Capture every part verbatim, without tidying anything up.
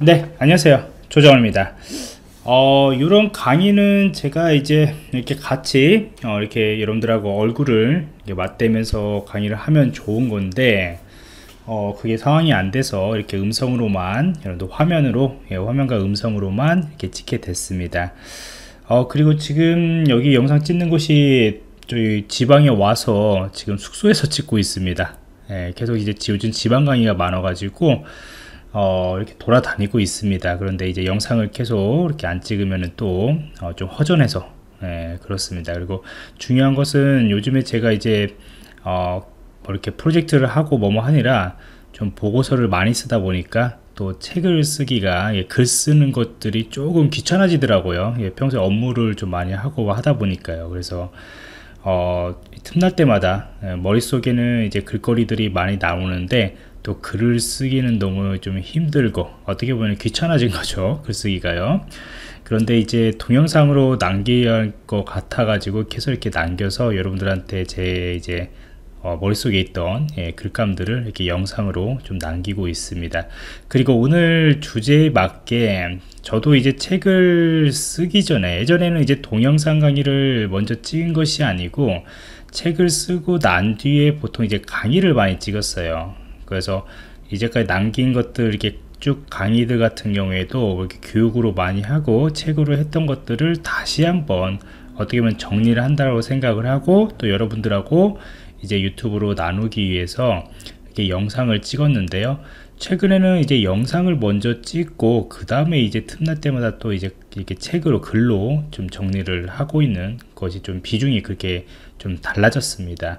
네, 안녕하세요. 조정원입니다. 어, 이런 강의는 제가 이제 이렇게 같이 어, 이렇게 여러분들하고 얼굴을 이렇게 맞대면서 강의를 하면 좋은 건데, 어, 그게 상황이 안 돼서 이렇게 음성으로만, 여러분들 화면으로, 예, 화면과 음성으로만 이렇게 찍게 됐습니다. 어, 그리고 지금 여기 영상 찍는 곳이 저희 지방에 와서 지금 숙소에서 찍고 있습니다. 예, 계속 이제 지- 요즘 지방 강의가 많아가지고, 어, 이렇게 돌아다니고 있습니다. 그런데 이제 영상을 계속 이렇게 안 찍으면은 또, 어, 좀 허전해서, 예, 그렇습니다. 그리고 중요한 것은 요즘에 제가 이제, 어, 뭐 이렇게 프로젝트를 하고 뭐뭐 하니라 좀 보고서를 많이 쓰다 보니까 또 책을 쓰기가, 예, 글 쓰는 것들이 조금 귀찮아지더라고요. 예, 평소에 업무를 좀 많이 하고 하다 보니까요. 그래서 어, 틈날 때마다 예, 머릿속에는 이제 글거리들이 많이 나오는데 또 글을 쓰기는 너무 좀 힘들고 어떻게 보면 귀찮아진 거죠. 글쓰기가요. 그런데 이제 동영상으로 남겨야 할 것 같아 가지고 계속 이렇게 남겨서 여러분들한테 제 이제 어, 머릿속에 있던, 예, 글감들을 이렇게 영상으로 좀 남기고 있습니다. 그리고 오늘 주제에 맞게 저도 이제 책을 쓰기 전에, 예전에는 이제 동영상 강의를 먼저 찍은 것이 아니고 책을 쓰고 난 뒤에 보통 이제 강의를 많이 찍었어요. 그래서 이제까지 남긴 것들 이렇게 쭉 강의들 같은 경우에도 이렇게 교육으로 많이 하고 책으로 했던 것들을 다시 한번 어떻게 보면 정리를 한다고 생각을 하고 또 여러분들하고 이제 유튜브로 나누기 위해서 이렇게 영상을 찍었는데요. 최근에는 이제 영상을 먼저 찍고 그 다음에 이제 틈날 때마다 또 이제 이렇게 책으로 글로 좀 정리를 하고 있는 것이 좀 비중이 그렇게 좀 달라졌습니다.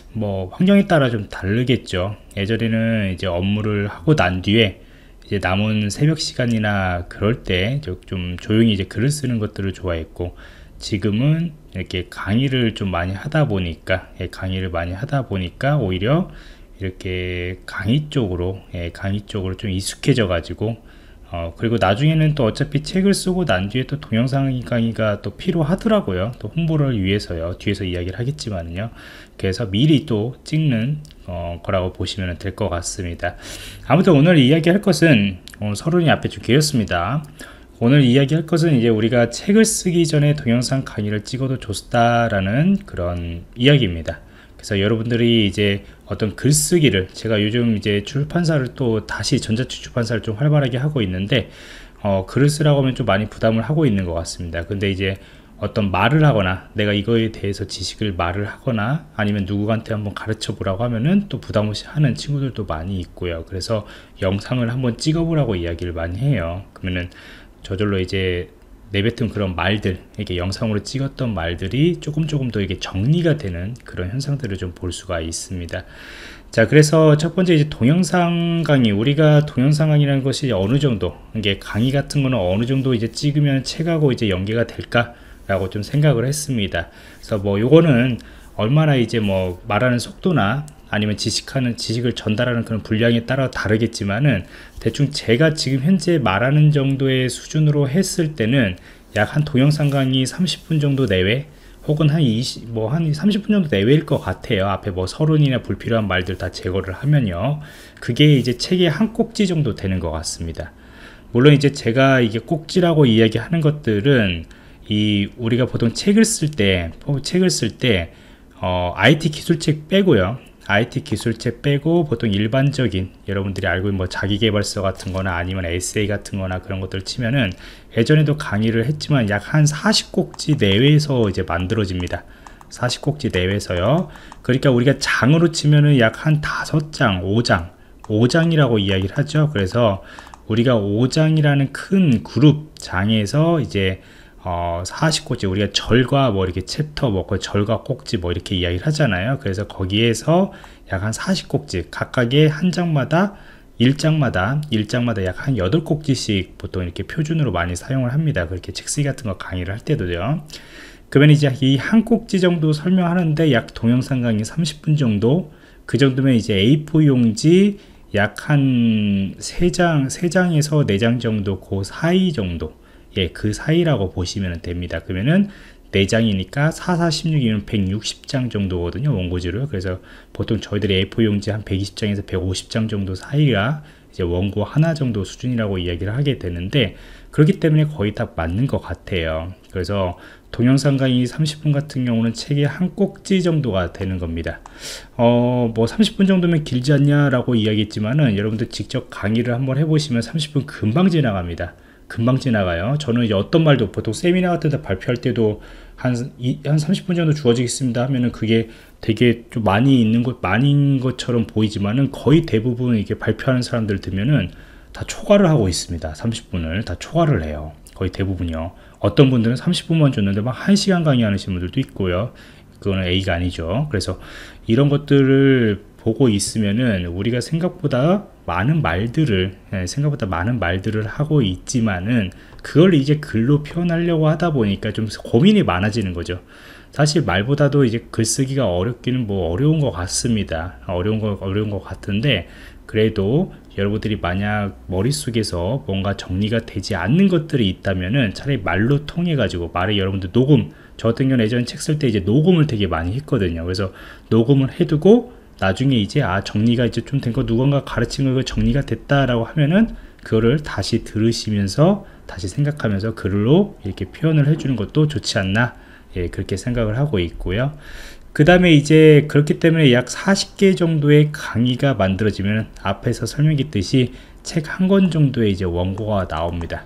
뭐 환경에 따라 좀 다르겠죠. 예전에는 이제 업무를 하고 난 뒤에 이제 남은 새벽 시간이나 그럴 때 좀 조용히 이제 글을 쓰는 것들을 좋아했고, 지금은 이렇게 강의를 좀 많이 하다 보니까, 예, 강의를 많이 하다 보니까 오히려 이렇게 강의 쪽으로, 예, 강의 쪽으로 좀 익숙해져 가지고, 어, 그리고 나중에는 또 어차피 책을 쓰고 난 뒤에 또 동영상 강의가 또 필요하더라고요. 또 홍보를 위해서요. 뒤에서 이야기를 하겠지만요. 그래서 미리 또 찍는 어, 거라고 보시면 될 것 같습니다. 아무튼 오늘 이야기할 것은, 어, 서론이 앞에 좀 길었습니다. 오늘 이야기할 것은 이제 우리가 책을 쓰기 전에 동영상 강의를 찍어도 좋다라는 그런 이야기입니다. 그래서 여러분들이 이제 어떤 글쓰기를, 제가 요즘 이제 출판사를 또 다시 전자책 출판사를 좀 활발하게 하고 있는데, 어, 글을 쓰라고 하면 좀 많이 부담을 하고 있는 것 같습니다. 근데 이제 어떤 말을 하거나 내가 이거에 대해서 지식을 말을 하거나 아니면 누구한테 한번 가르쳐 보라고 하면은 또 부담 없이 하는 친구들도 많이 있고요. 그래서 영상을 한번 찍어 보라고 이야기를 많이 해요. 그러면은 저절로 이제 내뱉은 그런 말들, 이렇게 영상으로 찍었던 말들이 조금 조금 더 이게 정리가 되는 그런 현상들을 좀 볼 수가 있습니다. 자, 그래서 첫 번째 이제 동영상 강의, 우리가 동영상 강의라는 것이 어느 정도, 이게 강의 같은 거는 어느 정도 이제 찍으면 책하고 이제 연계가 될까라고 좀 생각을 했습니다. 그래서 뭐 요거는 얼마나 이제 뭐 말하는 속도나 아니면 지식하는 지식을 전달하는 그런 분량에 따라 다르겠지만은 대충 제가 지금 현재 말하는 정도의 수준으로 했을 때는 약 한 동영상 강의 삼십 분 정도 내외, 혹은 한 이십, 뭐 한 삼십 분 정도 내외일 것 같아요. 앞에 뭐 서론이나 불필요한 말들 다 제거를 하면요. 그게 이제 책의 한 꼭지 정도 되는 것 같습니다. 물론 이제 제가 이게 꼭지라고 이야기하는 것들은 이 우리가 보통 책을 쓸 때, 책을 쓸 때 어, 아이티 기술책 빼고요. 아이티 기술책 빼고 보통 일반적인 여러분들이 알고 있는 뭐 자기계발서 같은 거나 아니면 에세이 같은 거나 그런 것들을 치면은 예전에도 강의를 했지만 약 한 사십 꼭지 내외에서 이제 만들어집니다. 사십 꼭지 내외에서요. 그러니까 우리가 장으로 치면은 약 한 다섯 장, 오 장, 오 장이라고 이야기를 하죠. 그래서 우리가 오 장이라는 큰 그룹 장에서 이제 어, 사십 꼭지, 우리가 절과 뭐 이렇게 챕터 뭐 절과 꼭지 뭐 이렇게 이야기를 하잖아요. 그래서 거기에서 약 한 사십 꼭지, 각각의 한 장마다 일 장마다 일 장마다 약 한 여덟 꼭지씩 보통 이렇게 표준으로 많이 사용을 합니다. 그렇게 책 쓰기 같은 거 강의를 할 때도요. 그러면 이제 이 한 꼭지 정도 설명하는데 약 동영상 강의 삼십 분 정도, 그 정도면 이제 에이 사 용지 약 한 세 장, 세 장에서 네 장 정도, 그 사이 정도, 예, 그 사이라고 보시면 됩니다. 그러면은 네 장이니까 사, 사, 십육이면 백육십 장 정도거든요, 원고지를. 그래서 보통 저희들이 에이 사 용지 한 백이십 장에서 백오십 장 정도 사이가 이제 원고 하나 정도 수준이라고 이야기를 하게 되는데, 그렇기 때문에 거의 다 맞는 것 같아요. 그래서 동영상 강의 삼십 분 같은 경우는 책의 한 꼭지 정도가 되는 겁니다. 어, 뭐 삼십 분 정도면 길지 않냐라고 이야기했지만은, 여러분들 직접 강의를 한번 해보시면 삼십 분 금방 지나갑니다. 금방 지나가요. 저는 이제 어떤 말도 보통 세미나 같은 데 발표할 때도 한, 이, 한 삼십 분 정도 주어지겠습니다 하면은 그게 되게 좀 많이 있는 것, 많은 것처럼 보이지만은, 거의 대부분 이렇게 발표하는 사람들 들면은 다 초과를 하고 있습니다. 삼십 분을 다 초과를 해요. 거의 대부분이요. 어떤 분들은 삼십 분만 줬는데 막 한 시간 강의하시는 분들도 있고요. 그거는 A가 아니죠. 그래서 이런 것들을 보고 있으면은 우리가 생각보다 많은 말들을 생각보다 많은 말들을 하고 있지만은, 그걸 이제 글로 표현하려고 하다 보니까 좀 고민이 많아지는 거죠. 사실 말보다도 이제 글쓰기가 어렵기는 뭐 어려운 것 같습니다. 어려운 거 어려운 것 같은데, 그래도 여러분들이 만약 머릿속에서 뭔가 정리가 되지 않는 것들이 있다면은 차라리 말로 통해 가지고, 말을 여러분들 녹음, 저 같은 경우는 예전에 책 쓸 때 이제 녹음을 되게 많이 했거든요. 그래서 녹음을 해두고 나중에 이제 아 정리가 이제 좀 된 거, 누군가 가르친 거 정리가 됐다라고 하면은 그거를 다시 들으시면서 다시 생각하면서 글로 이렇게 표현을 해주는 것도 좋지 않나, 예, 그렇게 생각을 하고 있고요. 그 다음에 이제 그렇기 때문에 약 사십 개 정도의 강의가 만들어지면 앞에서 설명했듯이 책 한 권 정도의 이제 원고가 나옵니다.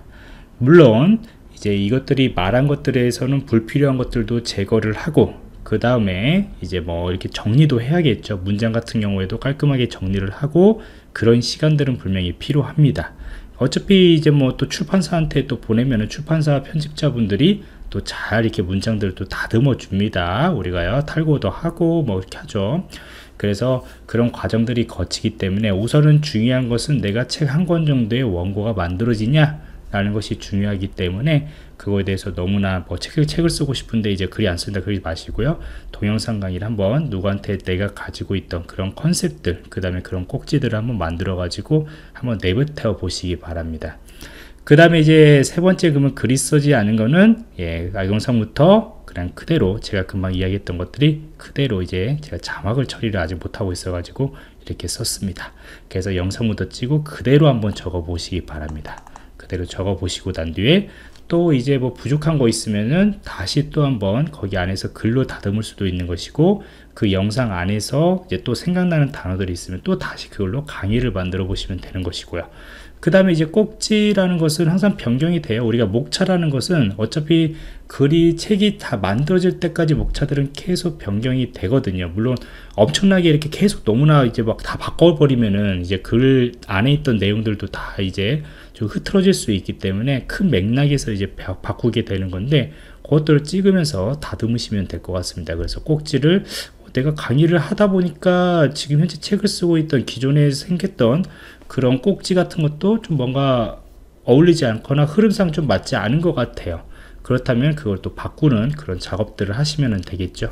물론 이제 이것들이 말한 것들에서는 불필요한 것들도 제거를 하고, 그 다음에 이제 뭐 이렇게 정리도 해야겠죠. 문장 같은 경우에도 깔끔하게 정리를 하고, 그런 시간들은 분명히 필요합니다. 어차피 이제 뭐 또 출판사한테 또 보내면은 출판사 편집자분들이 또 잘 이렇게 문장들을 또 다듬어 줍니다. 우리가요 탈고도 하고 뭐 이렇게 하죠. 그래서 그런 과정들이 거치기 때문에 우선은 중요한 것은 내가 책 한 권 정도의 원고가 만들어지냐 라는 것이 중요하기 때문에, 그거에 대해서 너무나 뭐 책을, 책을 쓰고 싶은데 이제 글이 안 쓴다 그러지 마시고요. 동영상 강의를 한번 누구한테 내가 가지고 있던 그런 컨셉들, 그 다음에 그런 꼭지들을 한번 만들어 가지고 한번 내뱉어 보시기 바랍니다. 그 다음에 이제 세 번째, 그러면 글이 쓰지 않은 거는, 예, 영상부터 그냥 그대로 제가 금방 이야기했던 것들이 그대로 이제 제가 자막을 처리를 아직 못하고 있어 가지고 이렇게 썼습니다. 그래서 영상부터 찍고 그대로 한번 적어 보시기 바랍니다. 그대로 적어 보시고 난 뒤에 또 이제 뭐 부족한 거 있으면은 다시 또 한번 거기 안에서 글로 다듬을 수도 있는 것이고, 그 영상 안에서 이제 또 생각나는 단어들이 있으면 또 다시 그걸로 강의를 만들어 보시면 되는 것이고요. 그 다음에 이제 꼭지라는 것은 항상 변경이 돼요. 우리가 목차라는 것은 어차피 글이, 책이 다 만들어질 때까지 목차들은 계속 변경이 되거든요. 물론 엄청나게 이렇게 계속 너무나 이제 막 다 바꿔버리면은 이제 글 안에 있던 내용들도 다 이제 좀 흐트러질 수 있기 때문에 큰 맥락에서 이제 바꾸게 되는 건데, 그것들을 찍으면서 다듬으시면 될 것 같습니다. 그래서 꼭지를 내가 강의를 하다 보니까 지금 현재 책을 쓰고 있던 기존에 생겼던 그런 꼭지 같은 것도 좀 뭔가 어울리지 않거나 흐름상 좀 맞지 않은 것 같아요. 그렇다면 그걸 또 바꾸는 그런 작업들을 하시면 되겠죠.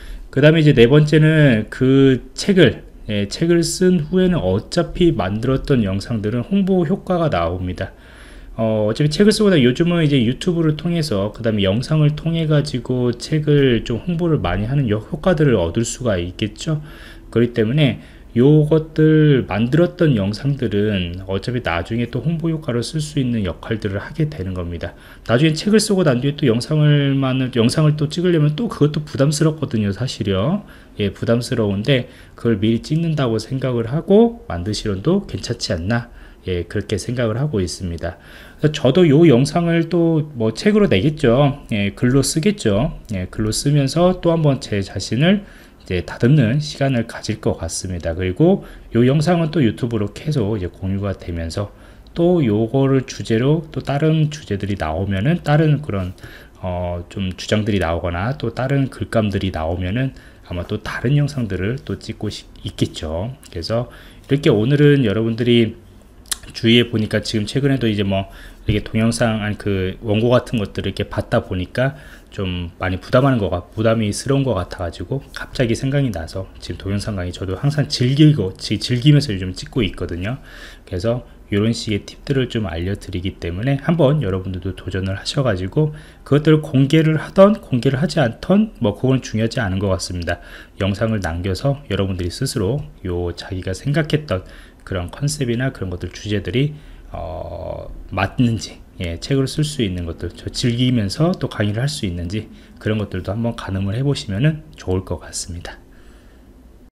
그 다음에 이제 네 번째는 그 책을 예, 책을 쓴 후에는 어차피 만들었던 영상들은 홍보 효과가 나옵니다. 어, 어차피 책을 쓰고 나 요즘은 이제 유튜브를 통해서, 그 다음에 영상을 통해 가지고 책을 좀 홍보를 많이 하는 효과들을 얻을 수가 있겠죠. 그렇기 때문에 요것들 만들었던 영상들은 어차피 나중에 또 홍보 효과로 쓸 수 있는 역할들을 하게 되는 겁니다. 나중에 책을 쓰고 난 뒤에 또 영상을 만 영상을 또 찍으려면 또 그것도 부담스럽거든요, 사실요. 예, 부담스러운데 그걸 미리 찍는다고 생각을 하고 만드시려도 괜찮지 않나, 예, 그렇게 생각을 하고 있습니다. 그래서 저도 요 영상을 또 뭐 책으로 내겠죠. 예, 글로 쓰겠죠. 예, 글로 쓰면서 또 한번 제 자신을 이제 다듬는 시간을 가질 것 같습니다. 그리고 요 영상은 또 유튜브로 계속 이제 공유가 되면서 또 요거를 주제로 또 다른 주제들이 나오면은, 다른 그런 어 좀 주장들이 나오거나 또 다른 글감들이 나오면은 아마 또 다른 영상들을 또 찍고 있겠죠. 그래서 이렇게 오늘은 여러분들이 주위에 보니까 지금 최근에도 이제 뭐 이렇게 동영상 아니 그 원고 같은 것들을 이렇게 받다 보니까 좀 많이 부담하는 거 같, 부담이스러운 것 같아 가지고 갑자기 생각이 나서 지금 동영상 강의 저도 항상 즐기고 즐기면서 요즘 찍고 있거든요. 그래서 이런 식의 팁들을 좀 알려드리기 때문에 한번 여러분들도 도전을 하셔가지고 그것들을 공개를 하던 공개를 하지 않던 뭐 그건 중요하지 않은 것 같습니다. 영상을 남겨서 여러분들이 스스로 요 자기가 생각했던 그런 컨셉이나 그런 것들 주제들이 어, 맞는지, 예, 책으로 쓸 수 있는 것들, 저 즐기면서 또 강의를 할 수 있는지 그런 것들도 한번 가늠을 해 보시면 좋을 것 같습니다.